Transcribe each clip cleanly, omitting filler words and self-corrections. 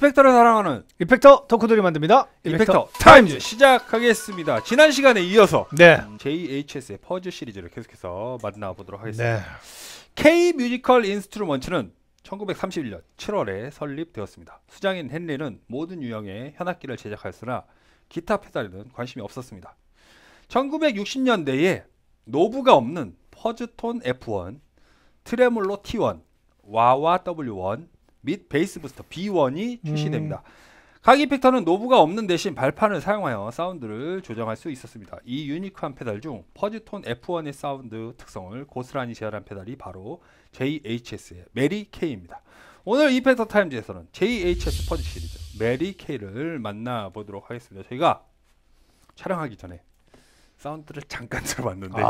이펙터를 사랑하는 이펙터 덕후들이 만듭니다. 이펙터 타임즈 시작하겠습니다. 지난 시간에 이어서 네. JHS의 퍼즐 시리즈를 계속해서 만나보도록 하겠습니다. 네. K 뮤지컬 인스트루먼트는 1931년 7월에 설립되었습니다. 수장인 헨리는 모든 유형의 현악기를 제작하였으나 기타 페달에는 관심이 없었습니다. 1960년대에 노브가 없는 퍼즈톤 F1, 트레몰로 T1, 와와 W1 및 베이스 부스터 B1이 출시됩니다. 각 이펙터는 노브가 없는 대신 발판을 사용하여 사운드를 조정할 수 있었습니다. 이 유니크한 페달 중 퍼즈톤 F1의 사운드 특성을 고스란히 재현한 페달이 바로 JHS의 메리 K입니다. 오늘 이펙터 타임즈에서는 JHS 퍼즐 시리즈 메리 K를 만나보도록 하겠습니다. 저희가 촬영하기 전에 사운드를 잠깐 들어봤는데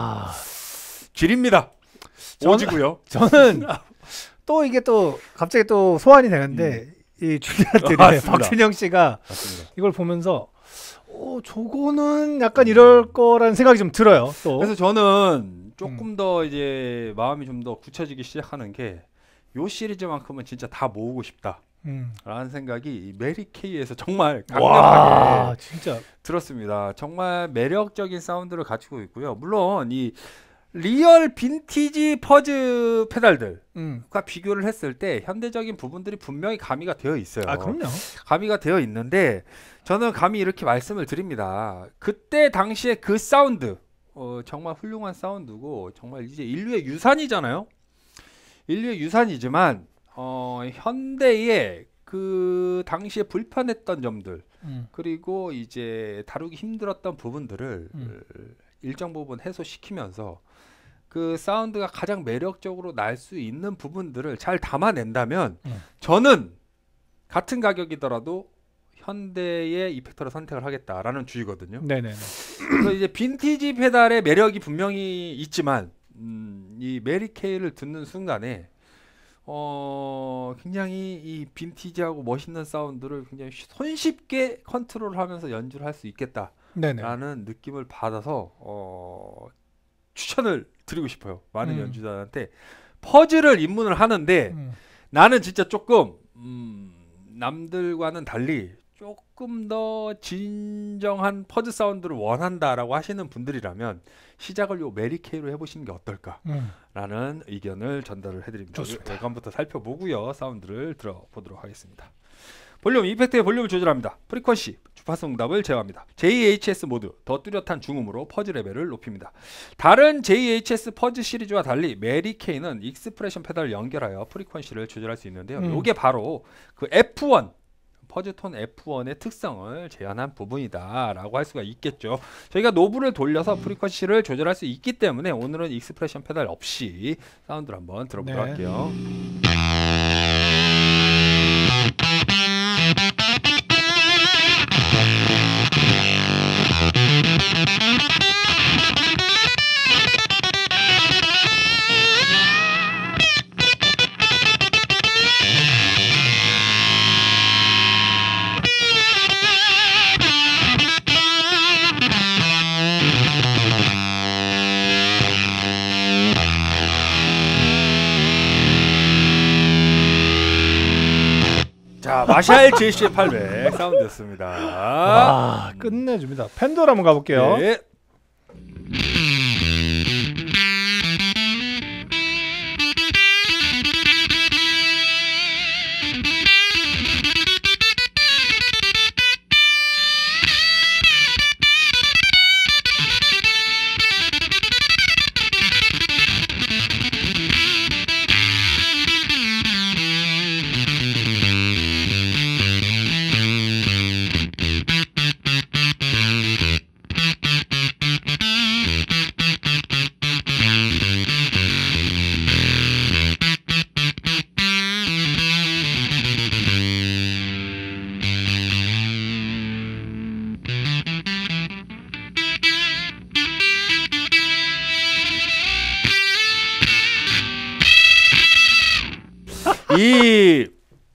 질입니다. 오지고요. 저는 또 이게 또 갑자기 또 소환이 되는데 이 주자들이 박준영 씨가 맞습니다. 이걸 보면서 저거는 약간 이럴 거라는 생각이 좀 들어요. 또 그래서 저는 조금 더 이제 마음이 좀 더 굳혀지기 시작하는 게 요 시리즈만큼은 진짜 다 모으고 싶다 라는 생각이 이 메리 K에서 정말 강력하게 진짜 들었습니다. 정말 매력적인 사운드를 갖추고 있고요. 물론 이 리얼 빈티지 퍼즈 페달들과 비교를 했을 때 현대적인 부분들이 분명히 가미가 되어 있어요. 그럼요. 가미가 되어 있는데 저는 감히 이렇게 말씀을 드립니다. 그때 당시에 그 사운드 정말 훌륭한 사운드고 정말 이제 인류의 유산이잖아요. 인류의 유산이지만 현대의 그 당시에 불편했던 점들 그리고 이제 다루기 힘들었던 부분들을 일정 부분 해소시키면서 그 사운드가 가장 매력적으로 날 수 있는 부분들을 잘 담아낸다면 저는 같은 가격이더라도 현대의 이펙터를 선택을 하겠다라는 주의거든요. 네네네. 그래서 이제 빈티지 페달의 매력이 분명히 있지만 이 메리 K를 듣는 순간에 굉장히 이 빈티지하고 멋있는 사운드를 굉장히 손쉽게 컨트롤하면서 연주를 할 수 있겠다라는 느낌을 받아서 추천을 드리고 싶어요. 많은 연주자한테 퍼즐을 입문을 하는데 나는 진짜 조금 남들과는 달리 조금 더 진정한 퍼즐 사운드를 원한다라고 하시는 분들이라면 시작을 요 메리 K로 해보시는 게 어떨까라는 의견을 전달을 해드립니다. 좋습니다. 외관부터 살펴보고요. 사운드를 들어보도록 하겠습니다. 볼륨, 이펙트의 볼륨을 조절합니다. 프리퀀시, 주파수 응답을 제어합니다. JHS 모드, 더 뚜렷한 중음으로 퍼즈 레벨을 높입니다. 다른 JHS 퍼즈 시리즈와 달리 메리 K는 익스프레션 페달을 연결하여 프리퀀시를 조절할 수 있는데요. 이게 바로 그 F1, 퍼즈톤 F1의 특성을 재현한 부분이다 라고 할 수가 있겠죠. 저희가 노브를 돌려서 프리퀀시를 조절할 수 있기 때문에 오늘은 익스프레션 페달 없이 사운드를 한번 들어보도록 할게요. 자, 마샬 JC800 사운드였습니다. 끝내줍니다. 팬도로 한번 가볼게요. 네. 이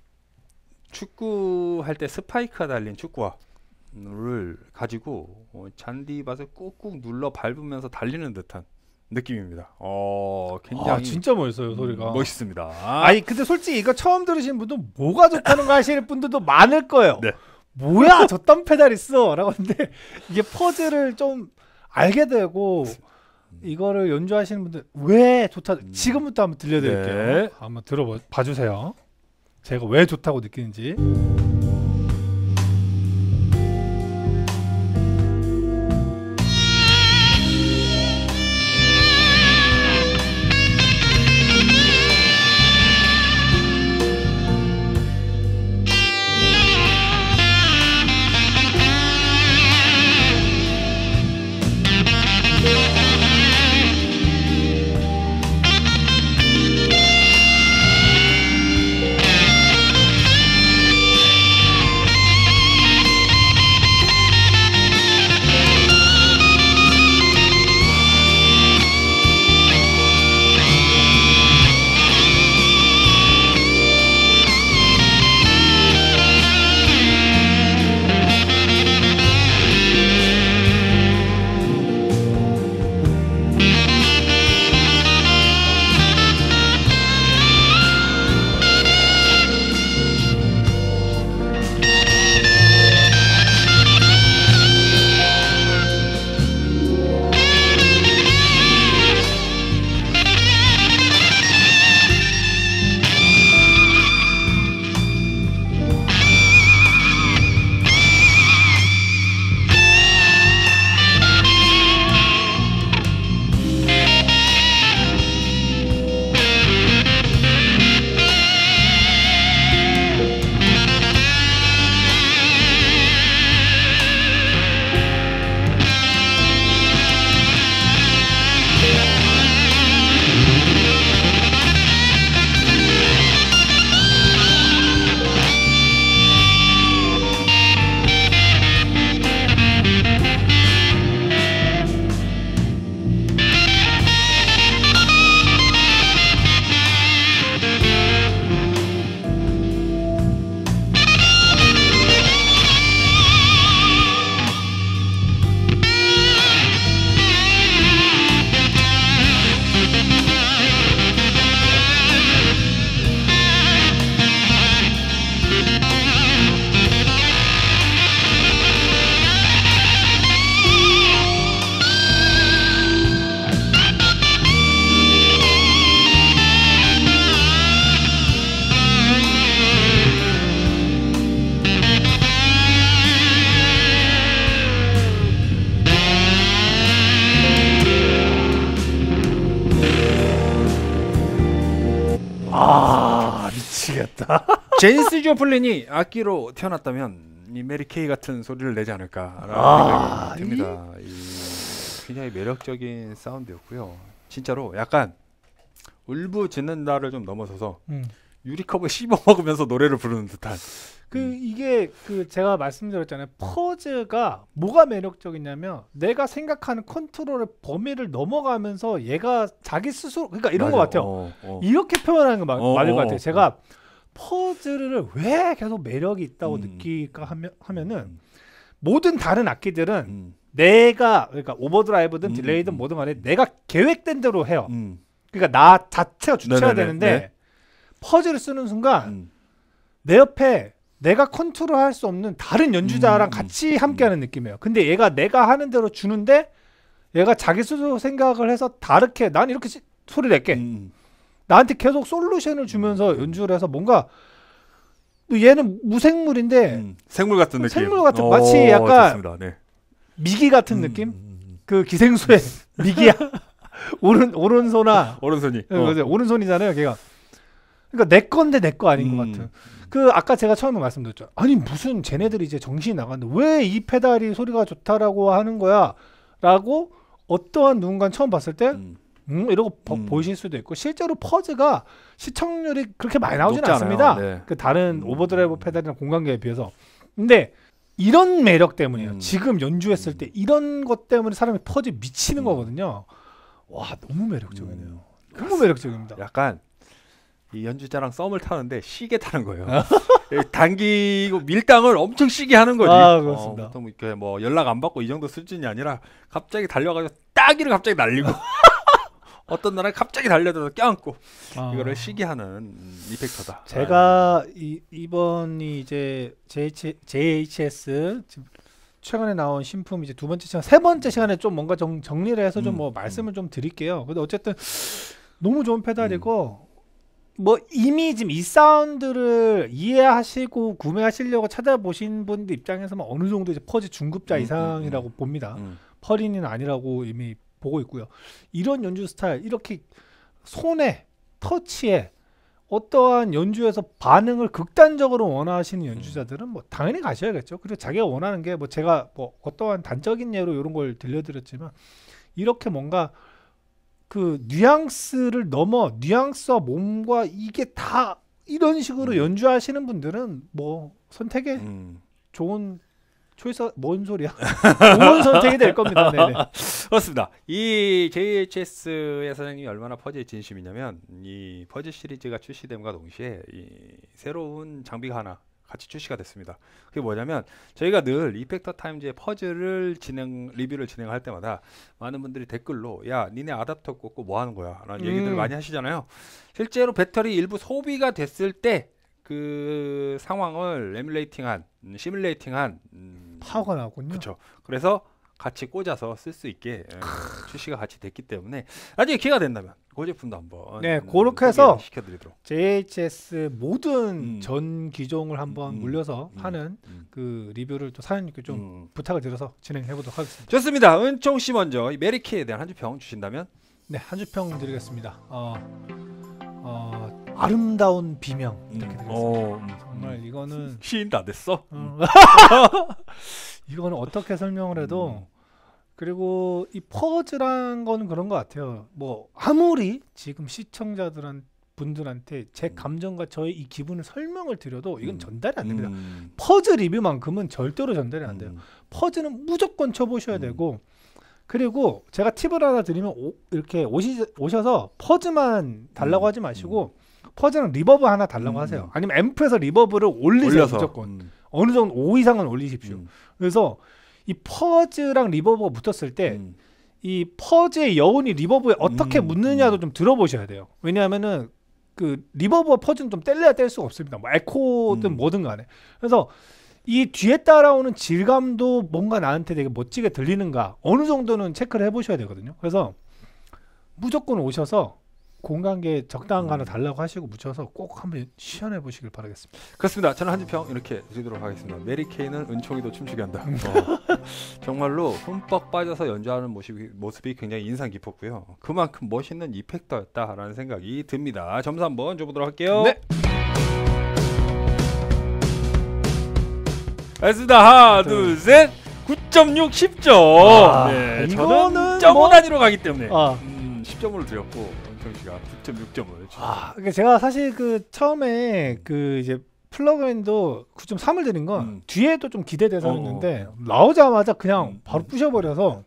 축구할 때 스파이크가 달린 축구화를 가지고 잔디밭을 꾹꾹 눌러 밟으면서 달리는 듯한 느낌입니다. 굉장히 진짜 멋있어요 소리가. 멋있습니다. 아니 근데 솔직히 이거 처음 들으신 분도 뭐가 좋다는 거 하시는 분들도 많을 거예요. 네. 뭐야 저딴 페달 있어 라고 하는데 이게 퍼즐을 좀 알게 되고 이거를 연주하시는 분들 왜 좋다 지금부터 한번 들려드릴게요. 네. 한번 봐주세요. 제가 왜 좋다고 느끼는지. 미치겠다. 제니스 조플린이 악기로 태어났다면 이 메리 케이 같은 소리를 내지 않을까라는 생각이 듭니다. 굉장히 매력적인 사운드였고요. 진짜로 약간 울부짖는다를 좀 넘어서서 유리컵을 씹어 먹으면서 노래를 부르는 듯한. 이게 제가 말씀드렸잖아요. 퍼즈가 뭐가 매력적이냐면 내가 생각하는 컨트롤의 범위를 넘어가면서 얘가 자기 스스로 그러니까 이런 것 같아요. 이렇게 표현하는 거 맞을 것 같아요. 제가 퍼즐을 왜 계속 매력이 있다고 느낄까 하면은 모든 다른 악기들은 내가 그러니까 오버드라이브든 딜레이든 뭐든 간에 내가 계획된 대로 해요. 그러니까 나 자체가 주체가 되는데 퍼즐을 쓰는 순간 내 옆에 내가 컨트롤할 수 없는 다른 연주자랑 같이 함께하는 느낌이에요. 근데 얘가 내가 하는 대로 주는데 얘가 자기 스스로 생각을 해서 다르게 난 이렇게 소리 낼게. 나한테 계속 솔루션을 주면서 연주를 해서 뭔가 얘는 무생물인데 생물 같은 느낌. 생물 같은 마치 약간 네. 미기 같은 느낌? 그 기생수의 미기야. 오른손아. 오른손이. 오른손이잖아요, 걔가. 그러니까 내 건데 내 거 아닌 것 같은. 아까 제가 처음에 말씀드렸죠. 아니 무슨 쟤네들이 이제 정신이 나갔는데 왜 이 페달이 소리가 좋다라고 하는 거야? 라고 어떠한 누군가 처음 봤을 때 이러고 보실 수도 있고 실제로 퍼즈가 시청률이 그렇게 많이 나오지는 않습니다. 네. 그 다른 오버드라이브 페달이나 공간계에 비해서. 근데 이런 매력 때문이에요. 지금 연주했을 때 이런 것 때문에 사람이 퍼즈 미치는 거거든요. 와 너무 매력적이네요. 너무 매력적입니다. 약간 이 연주자랑 썸을 타는데 시계 타는 거예요. 당기고 밀당을 엄청 시게 하는 거지. 그렇습니다. 보통 뭐 연락 안 받고 이 정도 수준이 아니라 갑자기 달려가지고 따기를 갑자기 날리고 어떤 날은 갑자기 달려들어서 껴안고 아. 이거를 시기하는 이펙터다. 제가 이번이 이제 JHS 지금 최근에 나온 신품 이제 두 번째 시간, 세 번째 시간에 좀 뭔가 정리를 해서 좀 뭐 말씀을 좀 드릴게요. 근데 어쨌든 너무 좋은 페달이고 뭐 이미 지금 이 사운드를 이해하시고 구매하시려고 찾아보신 분들 입장에서는 어느 정도 이제 퍼즈 중급자 이상이라고 봅니다. 퍼린은 아니라고 이미 보고 있고요. 이런 연주 스타일, 이렇게 손에 터치에 어떠한 연주에서 반응을 극단적으로 원하시는 연주자들은 뭐 당연히 가셔야겠죠. 그리고 자기가 원하는 게 뭐 제가 뭐 어떠한 단적인 예로 이런 걸 들려드렸지만 이렇게 뭔가 그 뉘앙스를 넘어 뉘앙스와 몸과 이게 다 이런 식으로 연주하시는 분들은 뭐 선택에 좋은 초이스, 뭔 소리야? 좋은 선택이 될 겁니다. 네네. 그렇습니다. 이 JHS의 사장님이 얼마나 퍼즈에 진심이냐면 이 퍼즈 시리즈가 출시됨과 동시에 이 새로운 장비가 하나 같이 출시가 됐습니다. 그게 뭐냐면 저희가 늘 이펙터 타임즈의 퍼즈를 리뷰를 진행할 때마다 많은 분들이 댓글로 야 니네 아답터 꽂고 뭐 하는 거야 라는 얘기들을 많이 하시잖아요. 실제로 배터리 일부 소비가 됐을 때 그 상황을 시뮬레이팅한 파워가 나왔군요. 그렇죠. 그래서 같이 꽂아서 쓸 수 있게 출시가 같이 됐기 때문에 나중에 기회가 된다면 그 제품도 한번 네, 그렇게 해서 시켜드리도록 JHS 모든 전 기종을 한번 물려서 하는 그 리뷰를 또 사장님께 좀 부탁을 드려서 진행해 보도록 하겠습니다. 좋습니다. 은총 씨 먼저 이 메리케이에 대한 한 줄 평 주신다면? 네, 한 줄 평 드리겠습니다. 아름다운 비명 이렇게 드리겠습니다. 정말 이거는 시인 다 됐어? 이거는 어떻게 설명을 해도 그리고 이 퍼즈란 건 그런 것 같아요. 뭐 아무리 지금 분들한테 제 감정과 저의 이 기분을 설명을 드려도 이건 전달이 안 됩니다. 퍼즈 리뷰만큼은 절대로 전달이 안 돼요. 퍼즈는 무조건 쳐보셔야 되고, 그리고 제가 팁을 하나 드리면 이렇게 오셔서 퍼즈만 달라고 하지 마시고 퍼즈는 리버브 하나 달라고 하세요. 아니면 앰프에서 리버브를 올리세요. 무조건 어느 정도 5 이상은 올리십시오. 그래서 이 퍼즈랑 리버브가 붙었을 때 이 퍼즈의 여운이 리버브에 어떻게 묻느냐도 좀 들어보셔야 돼요. 왜냐하면은 그 리버브와 퍼즈는 좀 뗄래야 뗄 수가 없습니다. 뭐 에코든 뭐든 간에. 그래서 이 뒤에 따라오는 질감도 뭔가 나한테 되게 멋지게 들리는가 어느 정도는 체크를 해보셔야 되거든요. 그래서 무조건 오셔서 공간계 적당한 거 하나 달라고 하시고 묻혀서 꼭 한번 시연해 보시길 바라겠습니다. 그렇습니다. 저는 한 줄 평 이렇게 드리도록 하겠습니다. 메리케이는 은총이도 춤추게 한다. 정말로 흠뻑 빠져서 연주하는 모습이 굉장히 인상 깊었고요. 그만큼 멋있는 이펙터였다라는 생각이 듭니다. 점수 한번 줘보도록 할게요. 네. 알겠습니다. 하나, 둘, 셋. 9.6, 10점. 네, 저는 점 단위로 가기 때문에 10점으로 드렸고 은총 씨가 9.6점을 주셨습니다. 그러니까 제가 사실 그 처음에 그 이제 플러그인도 9.3을 드린 건 뒤에도 좀 기대돼서였는데 나오자마자 그냥 바로 부셔버려서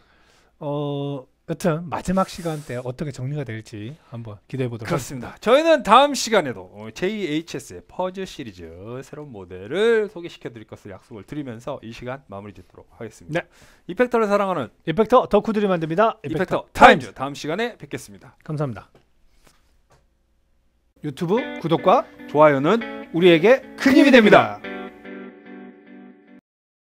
여튼 마지막 시간 때 어떻게 정리가 될지 한번 기대해 보도록 그렇습니다. 저희는 다음 시간에도 JHS의 퍼즈 시리즈 새로운 모델을 소개시켜 드릴 것을 약속을 드리면서 이 시간 마무리 짓도록 하겠습니다. 네. 이펙터를 사랑하는 이펙터 덕후들이 만듭니다. 이펙터 타임즈 다음 시간에 뵙겠습니다. 감사합니다. 유튜브 구독과 좋아요는 우리에게 큰 힘이 됩니다.